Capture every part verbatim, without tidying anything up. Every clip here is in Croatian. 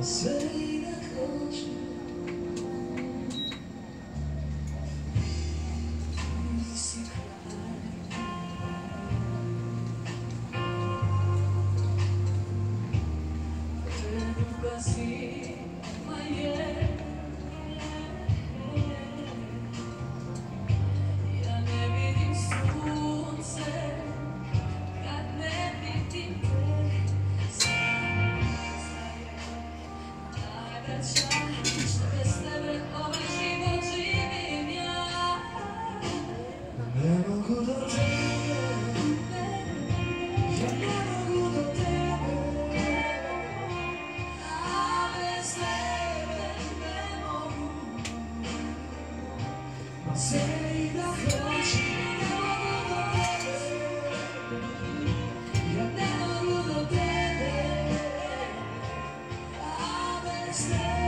Sve i da hoću nisi kraj. Preduga zima je, ja ne vidim sunce kad ne vidim te. Što bez tebe ovaj život živim ja. Ne mogu do tebe, ja ne mogu do tebe, a bez tebe ne mogu. Sve i da hoću, ne mogu do tebe, ja ne mogu do tebe, a bez tebe.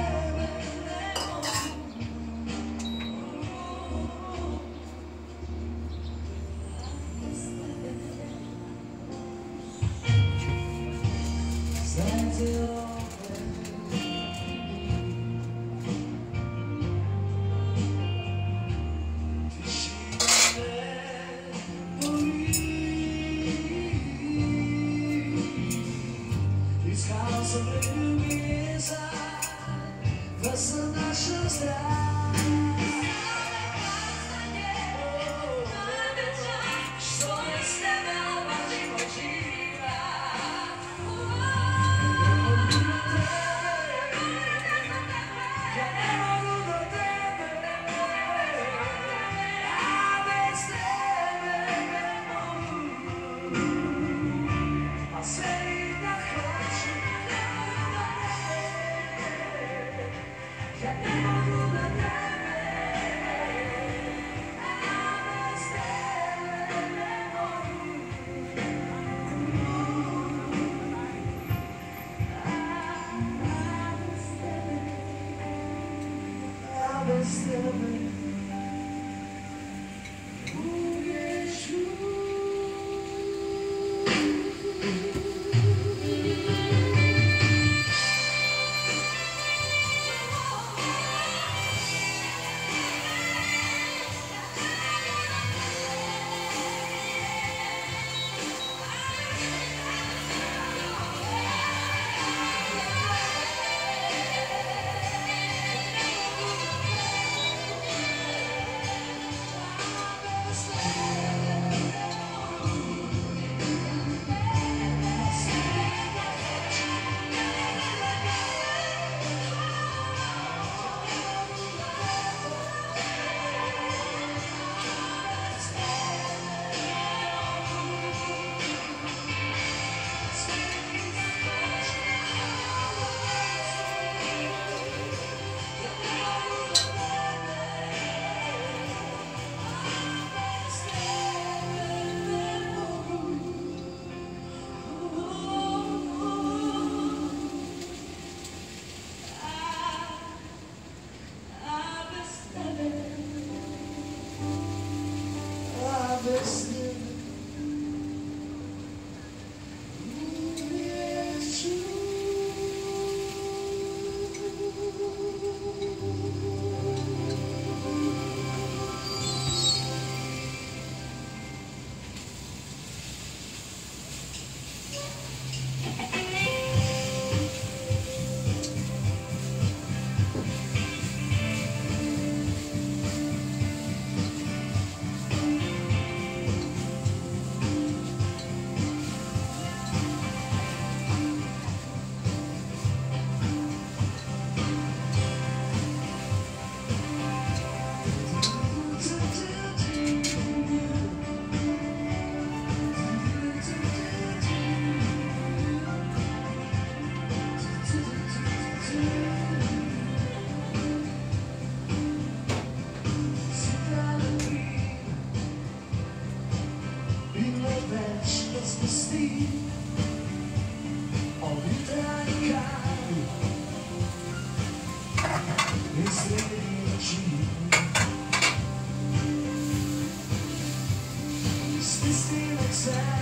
Da sam našao strah, što je s tebe ovaj život živa. Ja ne mogu do tebe, a bez tebe ne mogu. A sve i da hoću, ne mogu do tebe. Ja ne mogu do tebe, a bez tebe ne mogu. A bez tebe uvijek ću.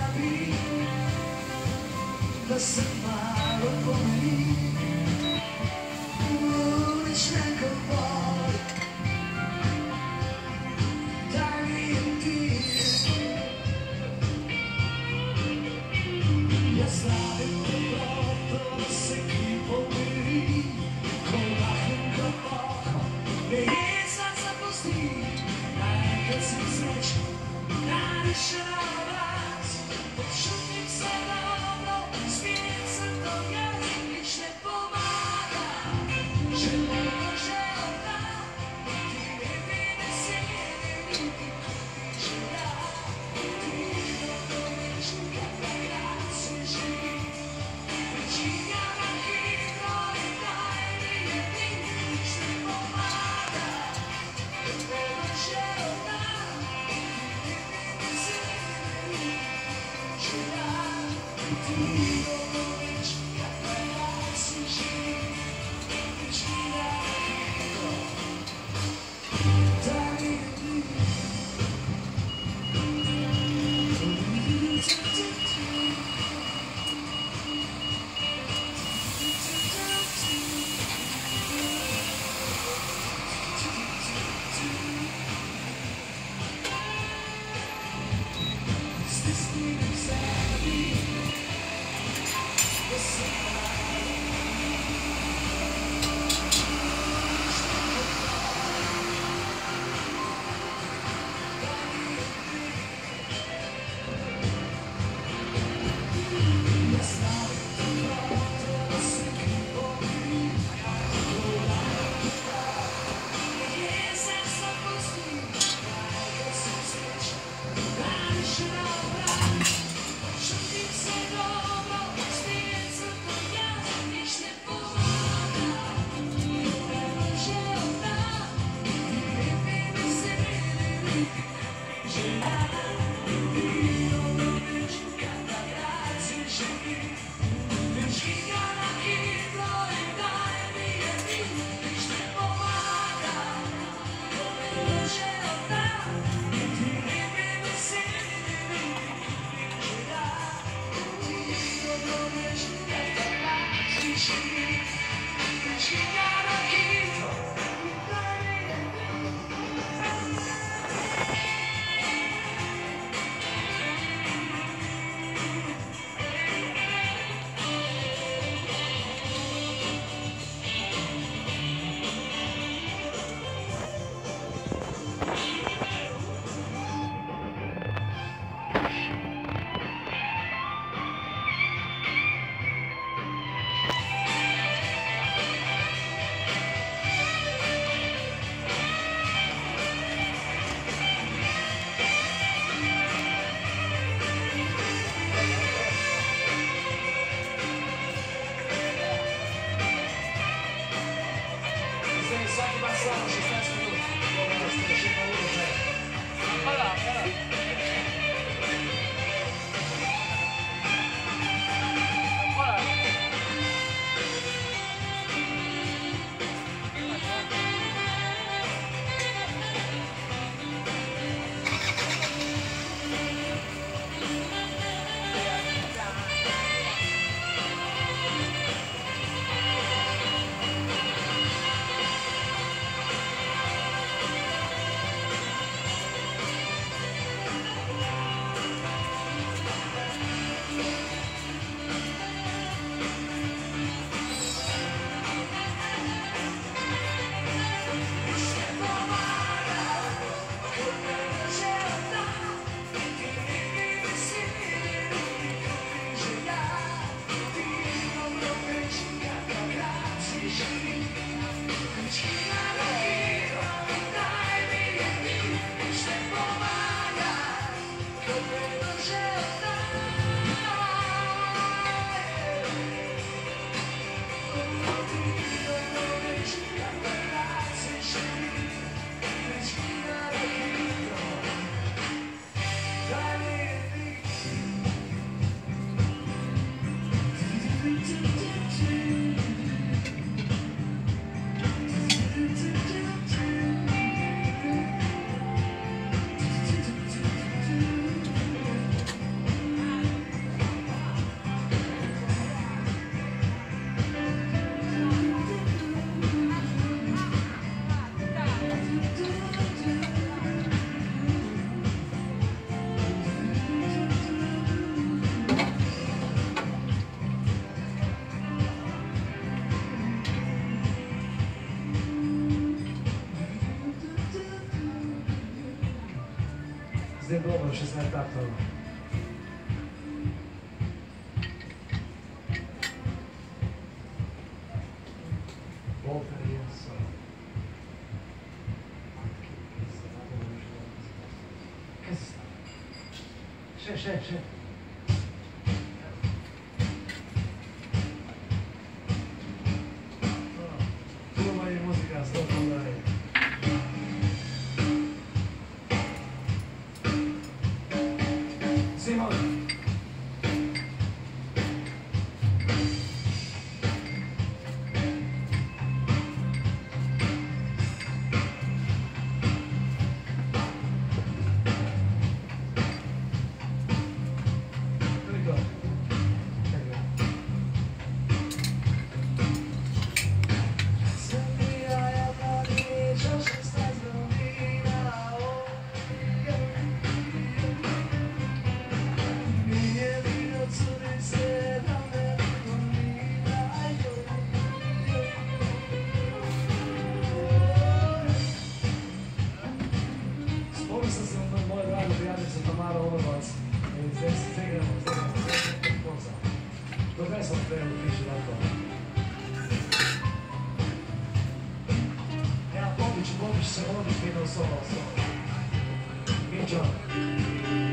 da se malo pomiri. zdaj dobro, šestnajst taktov. Bolterje so... Kaj se stavi? Še, še, še. Tuma je muzika, zelo pomdari. Simon! Dov'è sono tre uffici d'alcol? E a dodici dodici secondi che non so, so. Che gioco?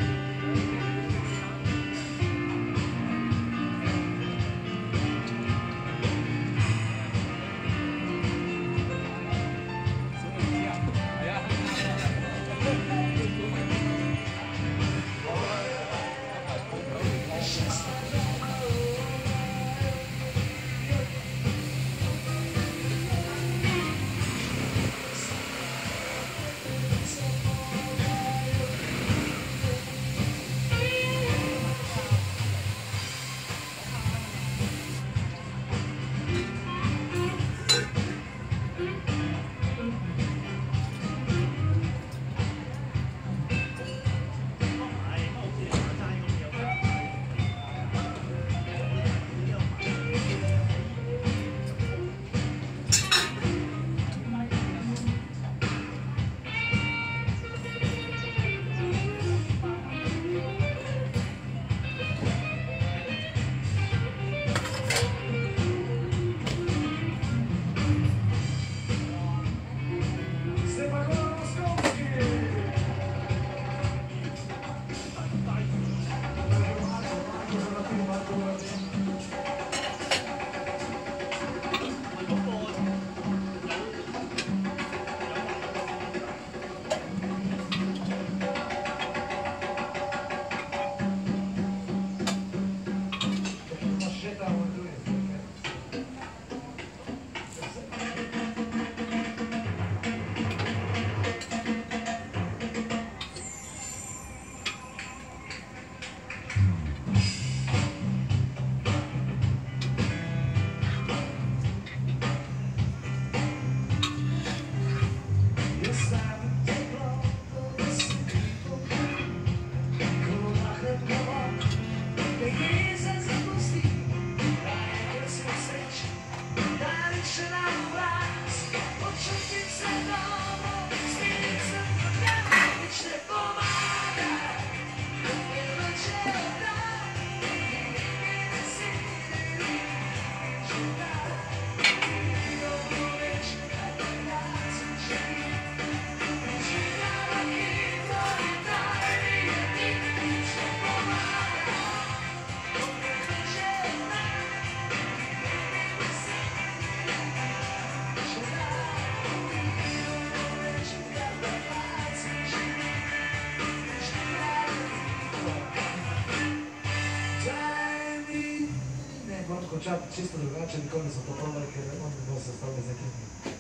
Končati čisto drugače, nikoli nisem popolnil, ker on bi bil sestavljen za kitni.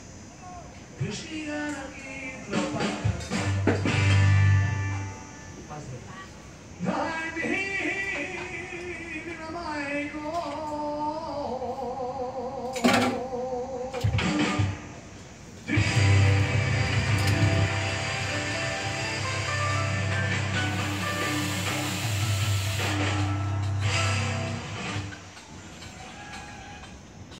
Prišli ga na kitno, pa... Pazi. Daj mi na majko,